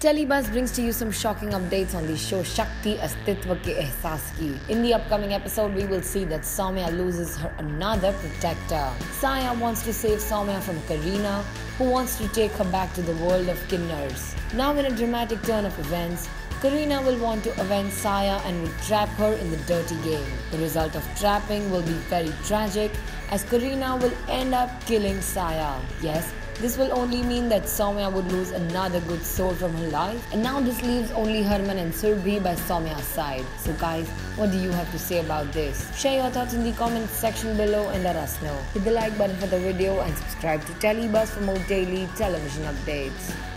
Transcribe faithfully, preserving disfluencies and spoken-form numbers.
Telebuzz brings to you some shocking updates on the show Shakti Astitva Ke Ehsaas Ki. In the upcoming episode, we will see that Soumya loses her another protector. Saya wants to save Soumya from Kareena, who wants to take her back to the world of Kinnars. Now in a dramatic turn of events, Kareena will want to avenge Saya and will trap her in the dirty game. The result of trapping will be very tragic, as Kareena will end up killing Saya. Yes, this will only mean that Soumya would lose another good soul from her life, and now this leaves only Harman and Surbhi by Soumya's side. So guys, what do you have to say about this? Share your thoughts in the comments section below and let us know. Hit the like button for the video and subscribe to Telebuzz for more daily television updates.